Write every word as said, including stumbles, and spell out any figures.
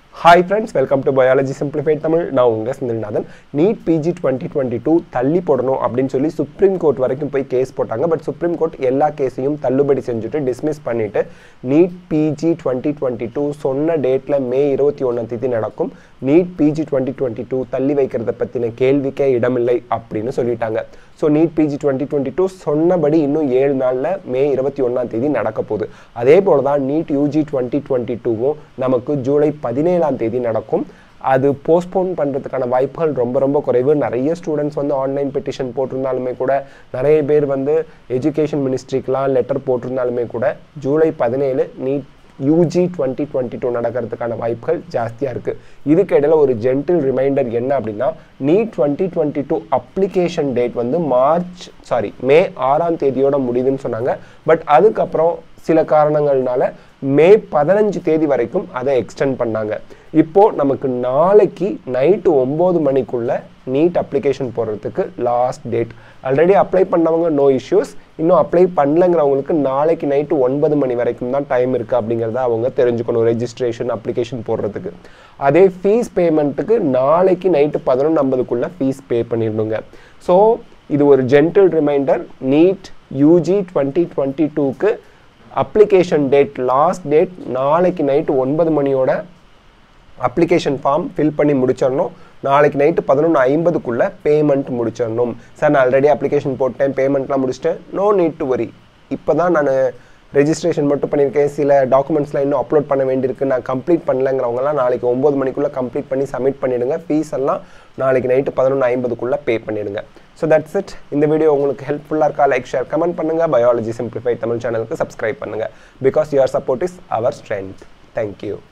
Hi friends, welcome to Biology Simplified Tamil. Now unga Sindhilnathan Neet P G twenty twenty-two தள்ளி போடணும் அப்படினு சொல்லி supreme court வரைக்கும் போய் கேஸ் போட்டாங்க. பட் சுப்ரீம் கோர்ட் எல்லா கேஸையும் தள்ளுபடி செஞ்சுட்டு டிஸ்மிஸ் பண்ணிட்டு Neet P G twenty twenty-two சொன்ன டேட்ல மே இருபத்தி ஒன்றாம் தேதி நடக்கும். Neet P G twenty twenty-two தள்ளி வைக்கிறத பத்தின கேள்விக்கே இடமில்லை அப்படினு சொல்லிட்டாங்க. So Neet P G twenty twenty-two சொன்னபடி இன்னும் ஏழு நாள்ல மே இருபத்தி ஒன்றாம் தேதி நடக்க போகுது. அதே போல தான் Neet U G twenty twenty-two நமக்கு ஜூலை பதினேழாம் தேதி நடக்கும். அது போஸ்ட்போன் பண்றதுக்கான வாய்ப்புகள் ரொம்ப ரொம்ப குறைவு. நிறைய ஸ்டூடண்ட்ஸ் வந்து ஆன்லைன் பெட்டிஷன் போட்டிருந்தாலுமே கூட நிறைய பேர் வந்து எஜுகேஷன் மினிஸ்ட்ரிக்குலாம் லெட்டர் போட்டிருந்தாலுமே கூட ஜூலை பதினேழு Neet U G twenty twenty-two நடக்கிறதுக்கான வாய்ப்புகள் ஜாஸ்தியா இருக்கு. இதுக்கு இடையில ஒரு ஜென்டில் ரிமைண்டர் என்ன அப்படின்னா Neet twenty twenty-two application date வந்து மார்ச் சாரி மே ஆறாம் தேதியோட முடியுதுன்னு சொன்னாங்க. பட் அதுக்கப்புறம் சில காரணங்கள்னால மே பதினஞ்சு தேதி வரைக்கும் அதை எக்ஸ்டெண்ட் பண்ணாங்க. இப்போ நமக்கு நாளைக்கு நைட்டு ஒன்பது மணிக்குள்ள நீட் அப்ளிகேஷன் போடுறதுக்கு லாஸ்ட் டேட். ஆல்ரெடி அப்ளை பண்ணவங்க நோ இஷ்யூஸ், இன்னும் அப்ளை பண்ணலங்கிறவங்களுக்கு நாளைக்கு நைட்டு ஒன்பது மணி வரைக்கும் தான் டைம் இருக்குது அப்படிங்கிறத அவங்க தெரிஞ்சுக்கணும் ரெஜிஸ்ட்ரேஷன் அப்ளிகேஷன் போடுறதுக்கு. அதே ஃபீஸ் பேமெண்ட்டுக்கு நாளைக்கு நைட்டு பதினொன்று ஐம்பதுக்குள்ளே ஃபீஸ் பே பண்ணிடணுங்க. ஸோ இது ஒரு gentle reminder. Neet U G twenty twenty-two-க்கு அப்ளிகேஷன் டேட் லாஸ்ட் டேட் நாளைக்கு நைட்டு ஒன்பது மணியோட அப்ளிகேஷன் ஃபார்ம் ஃபில் பண்ணி முடிச்சிடணும். நாளைக்கு நைட்டு பதினொன்று ஐம்பதுக்குள்ளே பேமெண்ட் முடிச்சிடணும். சார் நான் ஆல்ரெடி அப்ளிகேஷன் போட்டேன், பேமெண்ட்லாம் முடிச்சிட்டேன், நோ நீட் டு வரி. இப்போ தான் நான் ரெஜிஸ்ட்ரேஷன் மட்டும் பண்ணியிருக்கேன், சில டாக்குமெண்ட்ஸ்லாம் இன்னும் அப்லோட் பண்ண வேண்டியிருக்கு, நான் கம்ப்ளீட் பண்ணலங்கிறவங்கலாம் நாளைக்கு ஒம்பது மணிக்குள்ளே கம்ப்ளீட் பண்ணி சப்மிட் பண்ணிவிடுங்க. ஃபீஸ் எல்லாம் நாளைக்கு நைட்டு பதினொன்று ஐம்பதுக்குள்ளே பே பண்ணிவிடுங்க. So that's it. இந்த வீடியோ உங்களுக்கு ஹெல்ப்ஃபுல்லாக இருக்கா? லைக், ஷேர், கமெண்ட் பண்ணுங்கள். பயாலஜி சிம்பிளிஃபைட் தமிழ் சேனலுக்கு சப்ஸ்கிரைப் பண்ணுங்கள். Because your support is our strength. Thank you.